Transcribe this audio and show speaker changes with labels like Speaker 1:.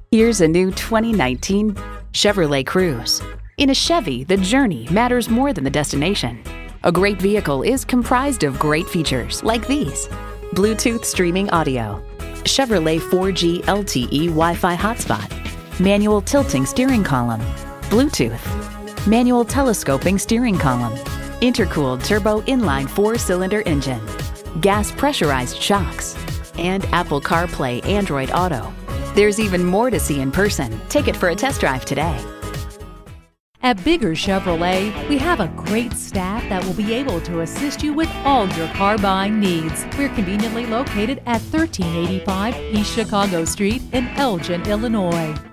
Speaker 1: Here's a new 2019 Chevrolet Cruze. In a Chevy, the journey matters more than the destination. A great vehicle is comprised of great features like these: Bluetooth streaming audio, Chevrolet 4G LTE Wi-Fi hotspot, manual tilting steering column, Bluetooth, manual telescoping steering column, intercooled turbo inline 4-cylinder engine, gas pressurized shocks, and Apple CarPlay Android Auto. There's even more to see in person. Take it for a test drive today.
Speaker 2: At Bigger Chevrolet, we have a great staff that will be able to assist you with all your car buying needs. We're conveniently located at 1385 East Chicago Street in Elgin, Illinois.